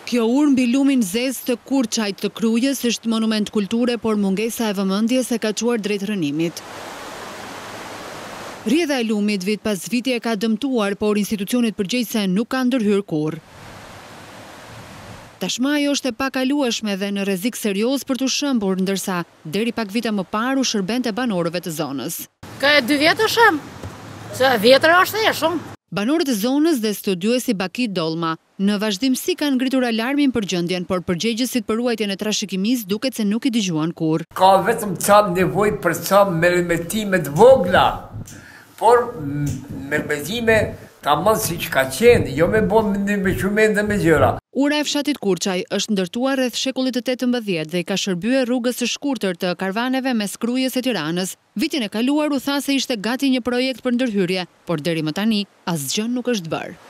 Kjo urë mbi lumin zez të Kurçajt të Krujës është monument kulture, por mungesa e vëmendjes e ka çuar drejt rënimit. Rrjedha e lumit vit pas viti e ka dëmtuar, por institucionet përgjegjëse nuk kanë ndërhyrë kurrë. Tashmë ajo është e pakalueshme dhe në rrezik serioz për të shëmbur, ndërsa deri pak vite më parë u shërbente banorëve të zonës. Ka 2 vjet shëm, se vjetër është e shumë. Banorët e zonës dhe studiuesi Baki Dollma në vazhdimsi kanë ngritur alarmin për gjendjen, por përgjegjësit për ruajtjen e trashëgimisë duket se nuk i dëgjuan kurrë. Ka vetëm ca nevojë për ca mermetime të vogla, por mermetime tamam siç ka qenë, jo me bomë me shumende me gjëra. Ura e fshatit Kurçaj është ndërtuar rreth shekullit të 18 dhe i ka shërbyer rrugës së shkurtër të karvaneve mes Krujës e Tiranës. Vitin e kaluar u tha se ishte gati një projekt për ndërhyrje, por deri më tani asgjë nuk është bërë.